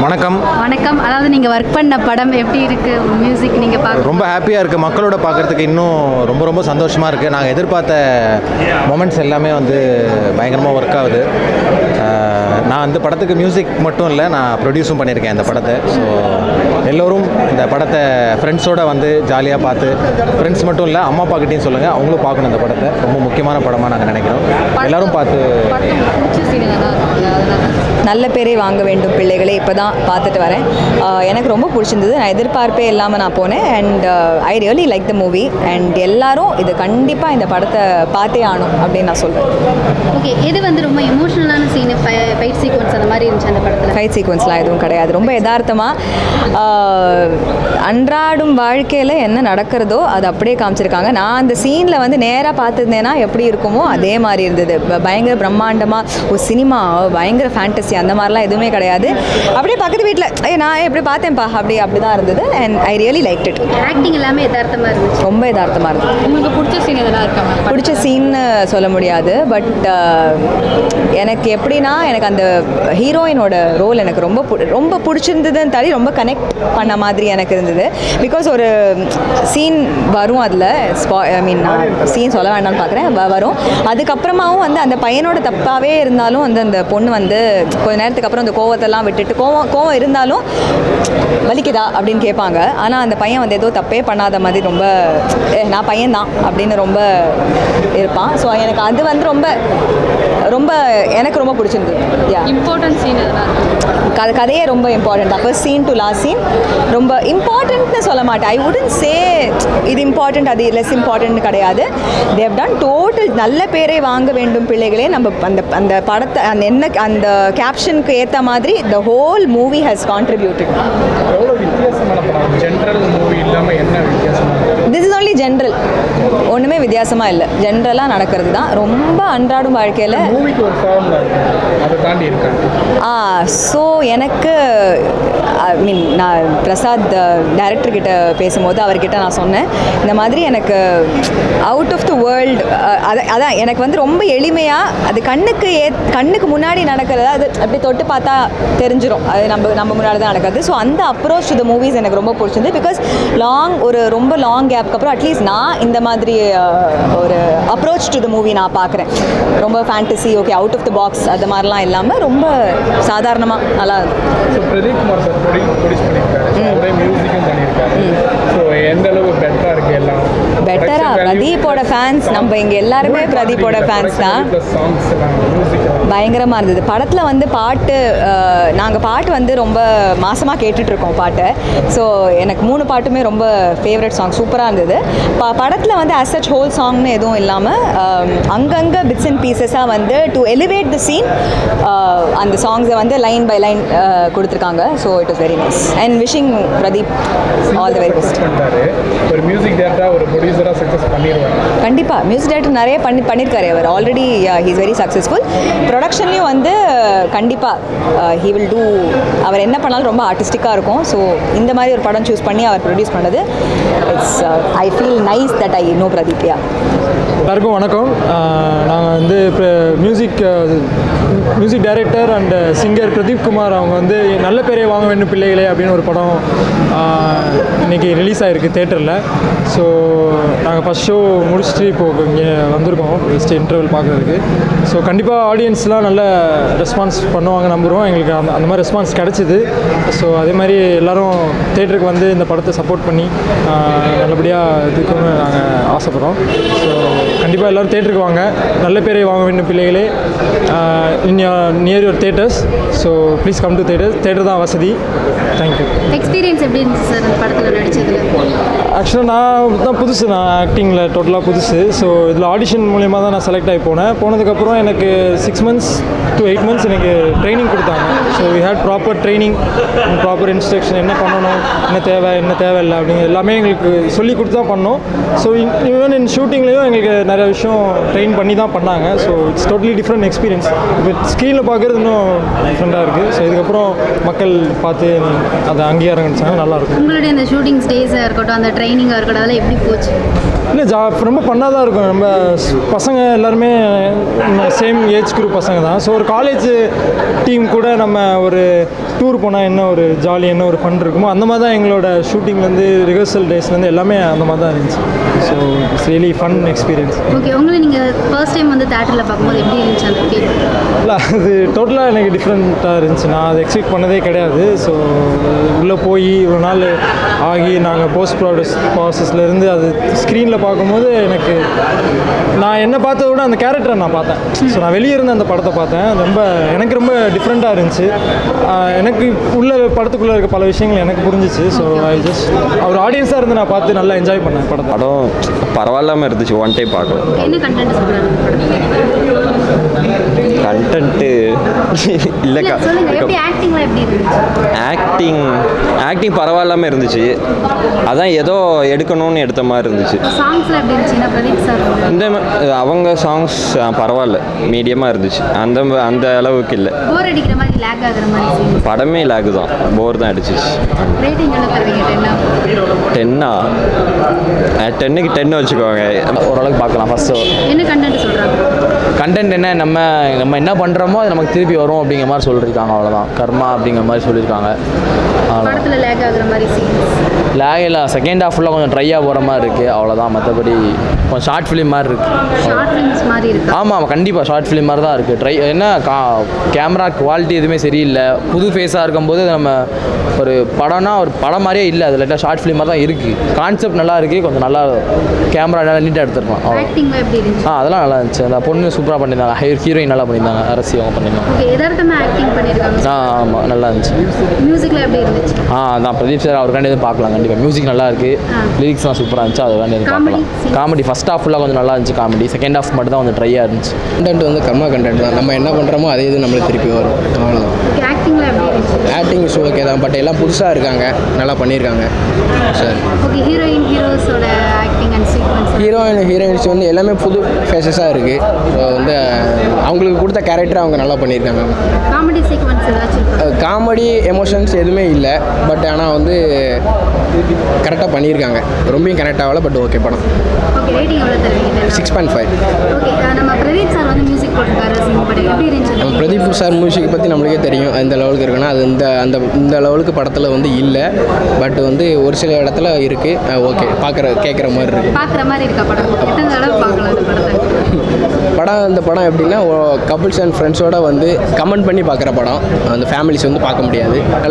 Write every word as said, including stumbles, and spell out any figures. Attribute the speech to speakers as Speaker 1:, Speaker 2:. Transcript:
Speaker 1: வணக்கம்
Speaker 2: வணக்கம். அதாவது நீங்கள் ஒர்க் பண்ண படம் எப்படி இருக்குது? மியூசிக் நீங்கள் பார்க்க
Speaker 1: ரொம்ப ஹாப்பியாக இருக்குது. மக்களோட பார்க்குறதுக்கு இன்னும் ரொம்ப ரொம்ப சந்தோஷமாக இருக்குது. நாங்கள் எதிர்பார்த்த மொமெண்ட்ஸ் எல்லாமே வந்து பயங்கரமாக ஒர்க் ஆகுது. நான் அந்த படத்துக்கு மியூசிக் மட்டும் இல்லை, நான் ப்ரொடியூஸும் பண்ணியிருக்கேன் இந்த படத்தை. ஸோ எல்லோரும் இந்த படத்தை ஃப்ரெண்ட்ஸோடு வந்து ஜாலியாக பார்த்து, ஃப்ரெண்ட்ஸ் மட்டும் இல்லை அம்மா அப்பாக்கிட்டையும் சொல்லுங்கள், அவங்களும் பார்க்கணும் இந்த படத்தை. ரொம்ப முக்கியமான படமாக நாங்கள் நினைக்கிறோம். எல்லோரும் பார்த்து
Speaker 3: நல்ல பேரே வாங்க வேண்டும் பிள்ளைகளே இப்போ தான் பார்த்துட்டு வரேன். எனக்கு ரொம்ப பிடிச்சிருந்தது. நான் எதிர்பார்ப்பே இல்லாமல் நான் போனேன். And I really like the movie. அண்ட் எல்லாரும் இது கண்டிப்பாக இந்த படத்தை பார்த்தே ஆகணும் அப்படின்னு நான் சொல்வேன்.
Speaker 2: ஓகே, எது வந்து ரொம்ப எமோஷ்னலான சீனு, ஃபைட் சீக்வன்ஸ் அந்த மாதிரி இருந்துச்சு அந்த படத்தில்?
Speaker 3: ஃபைட் சீக்வன்ஸ்லாம் எதுவும் கிடையாது. ரொம்ப யதார்த்தமாக அன்றாடும் வாழ்க்கையில் என்ன நடக்கிறதோ அது அப்படியே காமிச்சிருக்காங்க. நான் அந்த சீனில் வந்து நேராக பார்த்துருந்தேன்னா எப்படி இருக்குமோ அதே மாதிரி இருந்தது. பயங்கர பிரம்மாண்டமாக ஒரு சினிமா, பயங்கர ஃபேண்டசி, அந்த மாதிரிலாம் எதுவுமே கிடையாது. அப்படியே பக்கத்து வீட்டில் ஏ நான் எப்படி பார்த்தேன்ப்பா அப்படி அப்படி தான் இருந்தது. And I really like it.
Speaker 2: Acting எல்லாமே யதார்த்தமாக இருந்துச்சு.
Speaker 3: ரொம்ப யதார்த்தமாக இருந்தது.
Speaker 2: உங்களுக்கு பிடிச்ச சீன் எதெல்லாம் இருக்காங்க?
Speaker 3: பிடிச்ச சீன்னு சொல்ல முடியாது. பட் எனக்கு எப்படின்னா, எனக்கு அந்த ஹீரோயினோட ரோல் எனக்கு ரொம்ப ரொம்ப பிடிச்சிருந்ததுன்னு தாண்டி ரொம்ப கனெக்ட் பண்ண மாதிரி எனக்கு இருந்தது. பிகாஸ் ஒரு சீன் வரும் அதில், ஸ்பா ஐ மீன் நான் சீன் சொல்ல வேண்டாம்னு பார்க்குறேன், வரும். அதுக்கப்புறமாவும் வந்து அந்த பையனோட தப்பாகவே இருந்தாலும் வந்து அந்த பொண்ணு வந்து கொஞ்ச நேரத்துக்கு அப்புறம் அந்த கோவத்தெல்லாம் விட்டுட்டு, கோவம் கோவம் இருந்தாலும் வலிக்குதா அப்படின்னு கேட்பாங்க. ஆனால் அந்த பையன் வந்து ஏதோ தப்பே பண்ணாத மாதிரி ரொம்ப நான் பையன்தான் அப்படின்னு ரொம்ப இருப்பான். ஸோ எனக்கு அது வந்து ரொம்ப ரொம்ப எனக்கு ரொம்ப பிடிச்சிருந்தது.
Speaker 2: இம்பார்ட்டன்ட் சீன் எதெல்லாம்?
Speaker 3: கதை கதையே ரொம்ப important. First scene to last scene ரொம்ப இம்பார்ட்டன்ட்னு சொல்ல மாட்டேன். ஐ வுடன்ட் சே இது இம்பார்ட்டன்ட் அது லெஸ் இம்பார்ட்டன்ட் கிடையாது. தேவ் டன் டோட்டல் நல்ல பேரை வாங்க வேண்டும் பிள்ளைகளே. நம்ம அந்த அந்த படத்தை அந்த என்ன அந்த கேப்ஷனுக்கு ஏற்ற மாதிரி the whole movie has contributed. This is only general, ஒன்றுமே வித்தியாசமாக இல்லை, ஜென்ரலாக நடக்கிறது தான். ரொம்ப அன்றாடும் வாழ்க்கையில் ஆ ஸோ எனக்கு ஐ மீன் நான் பிரசாத் டைரக்டர்கிட்ட பேசும்போது அவர்கிட்ட நான் சொன்னேன், இந்த மாதிரி எனக்கு அவுட் ஆஃப் த வேர்ல்டு அதை அதான் எனக்கு வந்து ரொம்ப எளிமையாக அது கண்ணுக்கு ஏ கண்ணுக்கு முன்னாடி நடக்கிறதா, அது அப்படி தொட்டு பார்த்தா தெரிஞ்சிடும் அது நம்ம நம்ம முன்னாடி தான் நடக்குது. ஸோ அந்த அப்ரோச் டு த மூவிஸ் எனக்கு ரொம்ப பிடிச்சிருந்து. பிகாஸ் லாங் ஒரு ரொம்ப லாங் கேப்க்கு அப்புறம் அட்லீஸ்ட் நான் இந்த மாதிரி ஒரு அப்ரோச் டு த மூவி நான் பார்க்குறேன். ரொம்ப fantasy, okay, out of the box அது மாதிரிலாம் இல்லாமல் ரொம்ப சாதாரணமாக நல்லா இருக்கும்.
Speaker 4: பிரதீப் குமார் சார் ப்ரொடியூஸ் பண்ணியிருக்காரு, அவரே மியூசிக்கும் பண்ணியிருக்காரு. ஸோ எந்த அளவு பெட்டராக இருக்குது எல்லாம்?
Speaker 3: பெட்டரா? பிரதீப்போட ஃபேன்ஸ் நம்ம இங்கே எல்லாருமே பிரதீப்போட ஃபேன்ஸ் தான். பயங்கரமாக இருந்தது. படத்தில் வந்து பாட்டு நாங்கள் பாட்டு வந்து ரொம்ப மாசமாக கேட்டுட்ருக்கோம் பாட்டை. ஸோ எனக்கு மூணு பாட்டுமே ரொம்ப ஃபேவரட் சாங், சூப்பராக இருந்தது. ப படத்தில் வந்து அஸ் சச் ஹோல் சாங்னு எதுவும் இல்லாமல் அங்கங்கே பிட்ஸ் அண்ட் பீசஸாக வந்து டு எலிவேட் தி சீன் அந்த சாங்ஸை வந்து லைன் பை லைன் கொடுத்துருக்காங்க. So it is very nice and wishing Pradeep all the very best.
Speaker 4: ஒரு மியூசிக் டைரக்டராக ஒரு ப்ரொடியூசராக சக்ஸஸ் பண்ணிடுவாங்க.
Speaker 3: கண்டிப்பாக மியூசிக் டைரக்டர் நிறைய பண்ணி பண்ணியிருக்காரு அவர் already. He is very successful. ப்ரொடக்ஷன்லேயும் வந்து கண்டிப்பாக ஹி வில் டூ, அவர் என்ன பண்ணாலும் ரொம்ப ஆர்டிஸ்டிக்காக இருக்கும். ஸோ இந்த மாதிரி ஒரு படம் சூஸ் பண்ணி அவர் ப்ரொடியூஸ் பண்ணது, it's I feel nice that I know Pradeep. Yeah,
Speaker 5: எல்லாருக்கும் வணக்கம். நாங்கள் வந்து இப்போ music music director and singer Pradeep Kumar அவங்க வந்து நல்ல பேரை வாங்க வேண்டும் பிள்ளைகளே அப்படின்னு ஒரு படம் இன்றைக்கி ரிலீஸ் ஆகிருக்கு தேட்டரில். ஸோ நாங்கள் ஃபஸ்ட் ஷோ முடிச்சுட்டு இப்போது இங்கே வந்திருக்கோம் ஃபஸ்ட்டு இன்டர்வல் பார்க்குறதுக்கு. ஸோ கண்டிப்பாக ஆடியன்ஸ்லாம் நல்ல ரெஸ்பான்ஸ் பண்ணுவாங்க நம்புகிறோம். எங்களுக்கு அந்த அந்த மாதிரி ரெஸ்பான்ஸ் கிடச்சிது. ஸோ அதே மாதிரி எல்லோரும் தேட்டருக்கு வந்து இந்த படத்தை சப்போர்ட் பண்ணி நல்லபடியாக இதுக்குன்னு நாங்கள் ஆசைப்பட்றோம். ஸோ கண்டிப்பாக எல்லோரும் தேட்டருக்கு வாங்க, நல்ல பேரை வாங்க வேண்டும் பிள்ளைகளே in near your theaters. So please come to theater. Theater தான் வசதி. தேங்க்யூ.
Speaker 2: எக்ஸ்பீரியன்ஸ் எப்படி இருந்துச்சு சார் இந்த படத்தில் நடிச்சதில்?
Speaker 5: ஆக்சுவலாக நான் தான் புதுசு, நான் ஆக்டிங்கில் டோட்டலாக புதுசு. ஸோ இதில் ஆடிஷன் மூலிமா தான் நான் செலக்ட் ஆகி போனேன். போனதுக்கப்புறம் எனக்கு six months to eight months எனக்கு ட்ரைனிங் கொடுத்தாங்க. So we had proper training, proper instruction, என்ன பண்ணணும், என்ன தேவை, என்ன தேவையில்லை அப்படிங்கிற எல்லாமே எங்களுக்கு சொல்லி கொடுத்து தான் பண்ணோம். ஸோ ஈவன் இன் ஷூட்டிங்லேயும் எங்களுக்கு நிறைய விஷயம் ட்ரெயின் பண்ணி தான் பண்ணாங்க. So it's totally different experience. இப்போ ஸ்க்ரீனில் பார்க்குறது இன்னும் டிஃப்ரெண்ட்டாக இருக்குது. ஸோ இதுக்கப்புறம் மக்கள் பார்த்து அதை அங்கீகாரம் கிடைச்சாங்க, நல்லாயிருக்கும்.
Speaker 2: உங்களுடைய அந்த ஷூட்டிங் ஸ்டேஸாக இருக்கட்டும், அந்த ட்ரைனிங்காக இருக்கட்டும், அதெல்லாம் எப்படி போச்சு?
Speaker 5: இல்லை ஜா ரொம்ப பண்ணால் தான் இருக்கும். நம்ம பசங்க எல்லாருமே சேம் ஏஜ் குரூப் பசங்க தான். ஸோ ஒரு காலேஜ் டீம் கூட நம்ம ஒரு டூர் போனால் என்ன ஒரு ஜாலி என்ன ஒரு ஃபன் இருக்குமோ அந்த மாதிரி தான் எங்களோட ஷூட்டிங்லேருந்து ரிஹர்சல் டேஸ்லேருந்து எல்லாமே அந்த மாதிரி தான் இருந்துச்சு. So it's really fun experience.
Speaker 2: Okay, உங்களை நீங்கள் ஃபர்ஸ்ட் டைம் வந்து தேட்டரில் பார்க்கும்போது எப்படி இருந்துச்சு அந்த ஃபீல்?
Speaker 5: இல்லை அது டோட்டலாக எனக்கு டிஃப்ரெண்ட்டாக இருந்துச்சு. நான் அதை எக்ஸ்பெக்ட் பண்ணதே கிடையாது. ஸோ உள்ளே போய் ஒரு நாள் ஆகி நாங்கள் போஸ்ட் ப்ராடக்ட் ப்ராசஸ்லேருந்து அது ஸ்க்ரீனில் பார்க்கும்போது எனக்கு நான் என்ன பார்த்ததை விட அந்த கேரக்டரை நான் பார்த்தேன். ஸோ நான் வெளியே இருந்து அந்த படத்தை பார்த்தேன். ரொம்ப எனக்கு ரொம்ப டிஃப்ரெண்ட்டாக இருந்துச்சு. எனக்கு உள்ள படத்துக்குள்ளே இருக்க பல விஷயங்கள் எனக்கு புரிஞ்சிச்சு. ஸோ ஐ ஜஸ்ட் ஒரு ஆடியன்ஸாக இருந்து நான் பார்த்து நல்லா என்ஜாய் பண்ணேன் படத்தை.
Speaker 6: படம் பரவாயில்லாமல் இருந்துச்சு. ஒன் டைம் பார்க்கலாம்.
Speaker 2: என்ன கண்டென்ட் சொல்கிறாங்க
Speaker 6: கண்டென்ட்டு இல்லைக்கா.
Speaker 2: எப்படி ஆக்டிங்லாம் எப்படி இருந்துச்சு?
Speaker 6: ஆக்டிங் ஆக்டிங் பரவாயில்லாமல் இருந்துச்சு. அதான் ஏதோ எடுக்கணும்னு எடுத்த மாதிரி இருந்துச்சு.
Speaker 2: சாங்ஸ்லாம் எப்படி இருந்துச்சுன்னா பிரதீப் சார்
Speaker 6: இந்த அவங்க சாங்ஸ் பரவாயில்ல, மீடியமாக இருந்துச்சு. அந்த அந்த அளவுக்கு இல்லை.
Speaker 2: போர் அடிக்கிற மாதிரி லேக் ஆகுற மாதிரி
Speaker 6: படமே லேக் தான், போர் தான் அடிச்சிச்சு.
Speaker 2: ரேட்டிங் எவ்வளோ தருவீங்க? டென்னா
Speaker 6: டென்னா டென்னுக்கு டென்னு வச்சுக்கோங்க.
Speaker 1: ஓரளவுக்கு பார்க்கலாம். ஃபஸ்ட்டு
Speaker 2: என்ன கண்டென்ட் சொல்கிறாங்க?
Speaker 1: கண்டென்ட் என்ன, நம்ம நம்ம என்ன பண்ணுறோமோ அது நமக்கு திருப்பி வரும் அப்படிங்கிற மாதிரி சொல்லியிருக்காங்க. அவ்வளோதான், கர்மா அப்படிங்கிற மாதிரி சொல்லியிருக்காங்க.
Speaker 2: படத்தில் லேக் ஆகுற மாதிரி சீன்ஸ்
Speaker 1: லேக் இல்லை. செகண்ட் ஹாஃப் ஃபுல்லாக கொஞ்சம் ட்ரையாக போகிற மாதிரி இருக்குது. அவ்வளோதான், மற்றபடி கொஞ்சம் ஷார்ட் ஃபிலிம் மாதிரி இருக்குது.
Speaker 2: ஷார்ட் ஃபிலிம்ஸ் மாதிரி இருக்கு.
Speaker 1: ஆமாம் ஆமாம், கண்டிப்பாக ஷார்ட் ஃபிலிம் மாதிரி தான் இருக்குது. ட்ரை என்ன கா கேமரா குவாலிட்டி எதுவுமே சரியில்லை. புது ஃபேஸாக இருக்கும்போது நம்ம ஒரு படம்னா ஒரு படம் மாதிரியே இல்லை. அது லைட்டாக ஷார்ட் ஃபிலிம் மாதிரி தான் இருக்குது. கான்செப்ட் நல்லா இருக்குது, கொஞ்சம் நல்லா கேமரா நல்லா நீட்டாக எடுத்துருக்கலாம்.
Speaker 2: ஆக்டிங்லாம் எப்படி இருந்துச்சு?
Speaker 1: ஆ அதெல்லாம் நல்லா இருந்துச்சு. அந்த பொண்ணு சூப்பராக பண்ணியிருந்தாங்க. ஹை ஹீரோயின் நல்லா பண்ணியிருந்தாங்க. அரசி அவங்க பண்ணியிருந்தாங்க.
Speaker 2: ஓகே, எதார்த்தமாக ஆக்டிங் பண்ணியிருக்காங்க.
Speaker 1: ஆ ஆமாம், நல்லா இருந்துச்சு.
Speaker 2: மியூசிக்கில் எப்படி இருந்துச்சு?
Speaker 1: ஆ அதான் பிரதீப் சார் அவருக்காண்டி எதுவும் பார்க்கலாம். கண்டிப்பாக மியூசிக் நல்லா இருக்குது. லிரிக்ஸ்லாம் சூப்பராக இருந்துச்சு. அது வேண்டி எதுவும் பார்க்கலாம். காமெடி ஃபஸ்ட் ஹாஃப் ஃபுல்லாக கொஞ்சம் நல்லா இருந்துச்சு. காமெடி செகண்ட் ஹாஃப் மட்டும் தான் கொஞ்சம் ட்ரையாக இருந்துச்சு.
Speaker 7: கண்டென்ட் வந்து கர்மா கண்டென்ட் தான். நம்ம என்ன பண்ணுறோமோ அதே இது நம்மளுக்கு திருப்பி வரும். அவ்வளோதான்.
Speaker 2: ஓகே, ஆக்டிங்லாம் எப்படி இருந்துச்சு?
Speaker 7: ஆக்டிங் ஷோ ஓகே தான். பட் எல்லாம் புதுசாக இருக்காங்க, நல்லா பண்ணியிருக்காங்க சார்.
Speaker 2: ஓகே, ஹீரோயின் ஹீரோஸோட acting and sequence.
Speaker 7: Heroine heroines வந்து எல்லாமே புது ஃபேஸஸாக இருக்குது. ஸோ வந்து அவங்களுக்கு கொடுத்த கேரக்டர் அவங்க நல்லா பண்ணியிருக்காங்க.
Speaker 2: காமெடி சீக்வன்ஸ் ஏதாச்சும்?
Speaker 7: காமெடி எமோஷன்ஸ் எதுவுமே இல்லை. பட் ஆனால் வந்து கரெக்டாக பண்ணியிருக்காங்க. ரொம்பவும் கனெக்ட் ஆகலை. பட் ஓகே படம்.
Speaker 2: ஓகே, ரேட்டிங் எவ்வளோ தருவீங்க?
Speaker 7: Six point five.
Speaker 2: ஓகே, நம்ம பிரதீப் சார் வந்து மியூசிக் போட்டிருக்காரு. சிங் படம் எப்படி இருந்துச்சு?
Speaker 7: நம்ம பிரதீப் சார் மியூசிக் பற்றி நம்மளுக்கே தெரியும் எந்த லெவலுக்கு இருக்குன்னா. அது இந்த அந்த இந்த லெவலுக்கு படத்தில் வந்து இல்லை. பட் வந்து ஒரு சில இடத்துல இருக்குது. ஓகே, பார்க்குற கேட்குற மாதிரி இருக்குது.
Speaker 2: பார்க்குற மாதிரி இருக்கா படம்? எத்தனை தடவை பார்க்கலாம் அந்த படத்தை?
Speaker 7: படம் இந்த படம் எப்படின்னா கப்புள்ஸ் அண்ட் ஃப்ரெண்ட்ஸோடு வந்து கமெண்ட் பண்ணி பார்க்குற படம். அந்த ஃபேமிலிஸ் வந்து பார்க்க முடியாது.